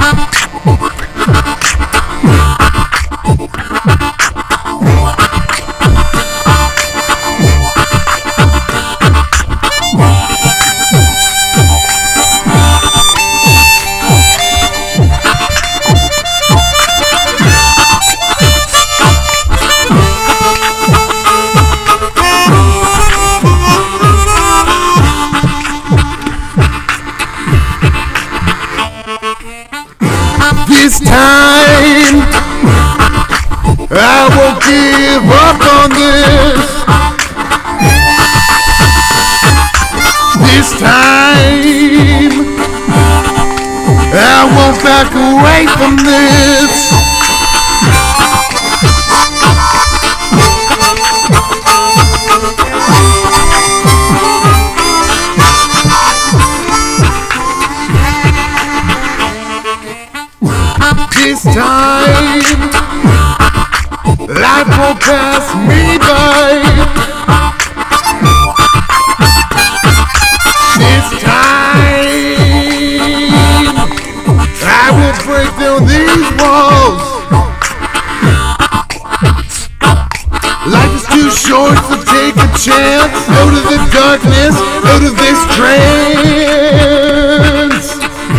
This time I won't give up on this. This time I won't back away from this. This time, life won't pass me by. This time, I will break down these walls. Life is too short to take a chance. Out of the darkness, out of this trance.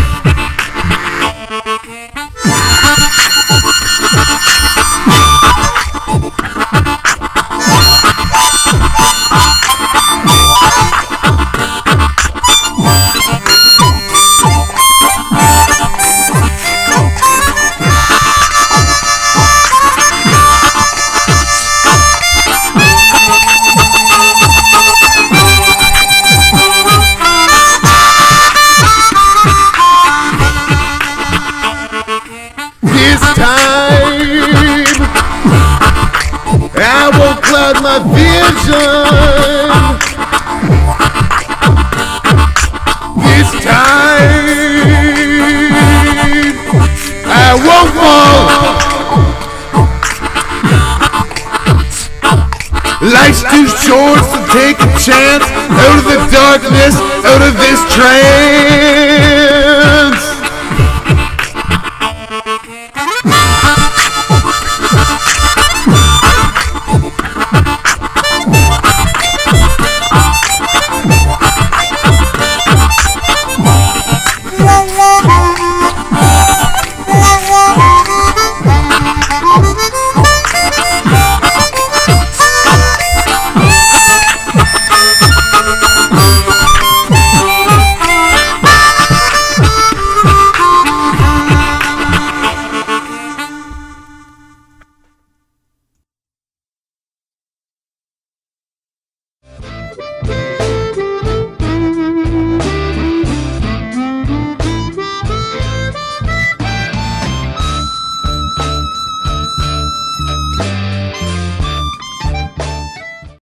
This time, I won't cloud my vision. This time, I won't fall. Life's too short to take a chance. Out of the darkness, out of this trance.